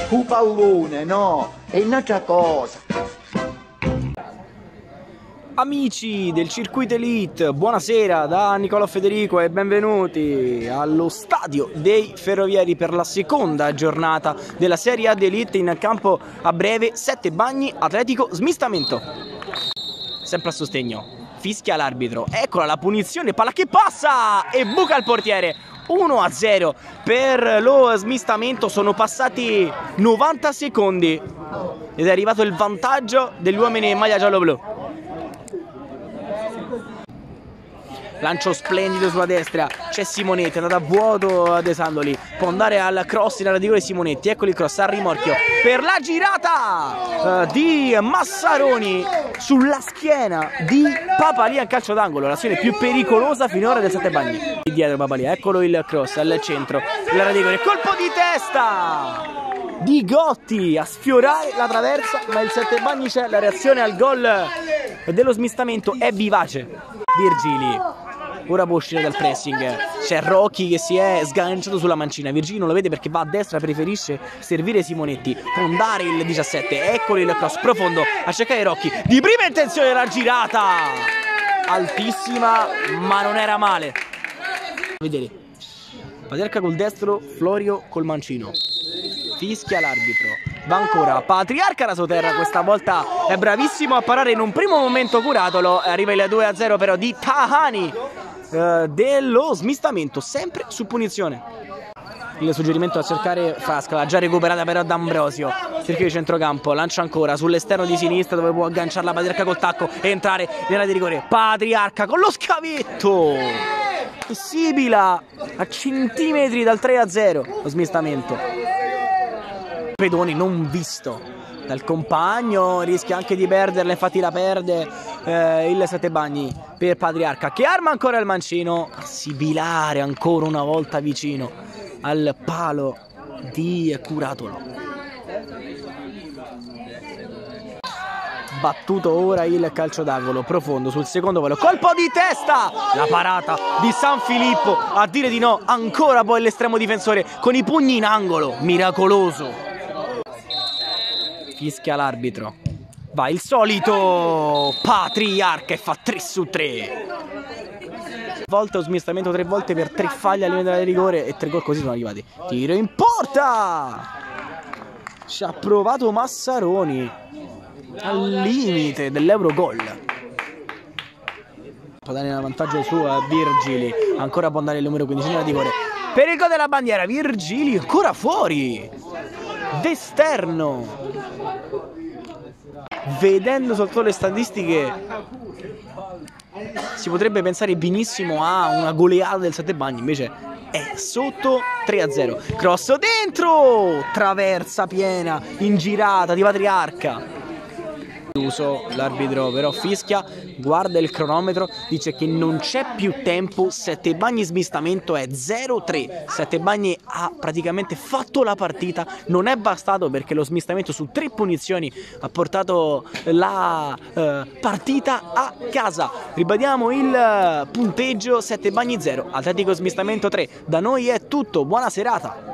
un pallone, no, è un'altra cosa. Amici del Circuito Elite, buonasera da Nicolò Federico e benvenuti allo stadio dei Ferrovieri per la seconda giornata della Serie A d'Elite. In campo a breve Sette Bagni Atletico Smistamento. Sempre a sostegno, fischia l'arbitro, eccola la punizione, palla che passa e buca il portiere. 1-0 per lo Smistamento, sono passati 90 secondi ed è arrivato il vantaggio degli uomini in maglia giallo-blu. Lancio splendido sulla destra, c'è Simonetti, è andato a vuoto De Sandoli, può andare al cross in area di rigore Simonetti, eccolo il cross al rimorchio per la girata di Massaroni sulla schiena di Papalia in calcio d'angolo, l'azione più pericolosa finora del Sette Bagni. Dietro Papalia, eccolo il cross al centro, l'area di rigore, colpo di testa di Gotti a sfiorare la traversa, ma il Sette Bagni c'è, la reazione al gol dello Smistamento è vivace. Virgili ora può uscire dal pressing, c'è Rocchi che si è sganciato sulla mancina, Virgili non lo vede perché va a destra, preferisce servire Simonetti, può andare il 17, eccolo il cross profondo a cercare Rocchi, di prima intenzione la girata altissima ma non era male. Vedete, Patriarca col destro, Florio col mancino, fischia l'arbitro, va ancora Patriarca rasoterra, questa volta è bravissimo a parare in un primo momento curatolo, arriva il 2-0 però di Tahani dello Smistamento, sempre su punizione. Il suggerimento a cercare Frasca, l'ha già recuperata però D'Ambrosio, cerchio di centrocampo, lancia ancora sull'esterno di sinistra dove può agganciarla Patriarca col tacco e entrare nell'area di rigore. Patriarca con lo scavetto, Sibila a centimetri dal 3-0 lo Smistamento. Pedoni non visto dal compagno, rischia anche di perderla, infatti la perde il Sette Bagni per Patriarca che arma ancora il mancino, a sibilare ancora una volta vicino al palo di Curatolo. Battuto ora il calcio d'angolo profondo sul secondo volo, colpo di testa, la parata di San Filippo a dire di no, ancora poi l'estremo difensore con i pugni in angolo, miracoloso. Fischia l'arbitro, va il solito Patriarca e fa 3-3. Volte o Smistamento 3 volte per 3 falli al limite della rigore e 3 gol così sono arrivati. Tiro in porta, ci ha provato Massaroni al limite dell'Eurogol. Può dare un vantaggio su Virgili, ancora può andare il numero 15 nella rigore per il gol della bandiera. Virgili ancora fuori d'esterno. Vedendo sotto le statistiche si potrebbe pensare benissimo a una goleada del Sette Bagni, invece è sotto 3-0. Cross dentro, traversa piena in girata di Patriarca. Chiuso, l'arbitro però fischia, guarda il cronometro, dice che non c'è più tempo, Sette Bagni Smistamento è 0-3, Sette Bagni ha praticamente fatto la partita, non è bastato perché lo Smistamento su 3 punizioni ha portato la partita a casa. Ribadiamo il punteggio: Sette Bagni 0, Atletico Smistamento 3. Da noi è tutto, buona serata.